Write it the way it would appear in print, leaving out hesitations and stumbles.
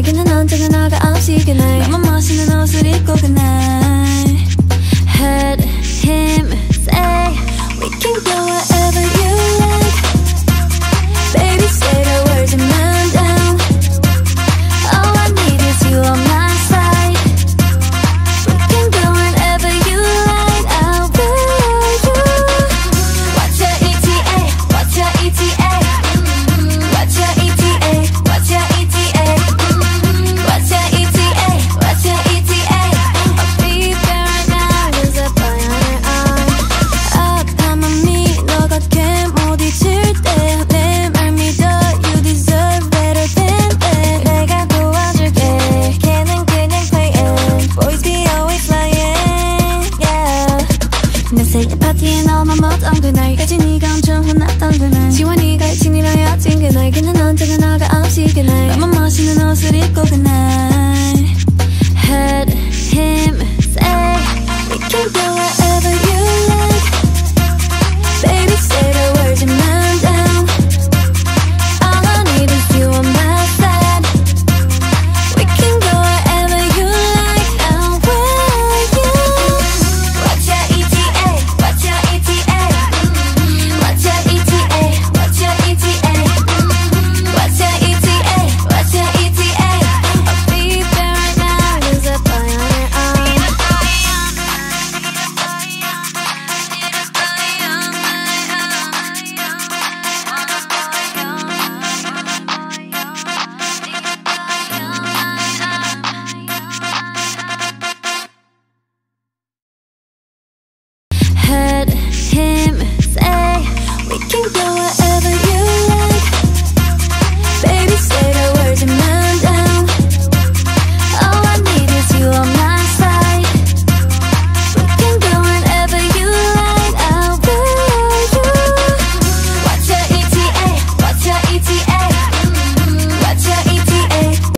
그날에게는 언제나 너가 없이 그날 너무 멋있는 옷을 입고 그날 Head, him, say We can go wherever you like Baby say the words and man down All I need is you on my side We can go wherever you like I'll be you What's your ETA? What's your ETA? What's your ETA? What's your ETA? What's your ETA? What's your ETA? I'll be there right now There's a boy on her arm 아파 맘이 너 같게 못 잊을 때 내 말 믿어 You deserve better than that 내가 도와줄게 걔는 그냥 playing Boys be always lying Yeah 내 생일 파티에 너만 못한 그날까지 네가 엄청 혼났던 그날 지원이가 친이랑 헤어진 그날 걔는 언제나 너가 없이 그날 너무 멋있는 옷을 입고 그날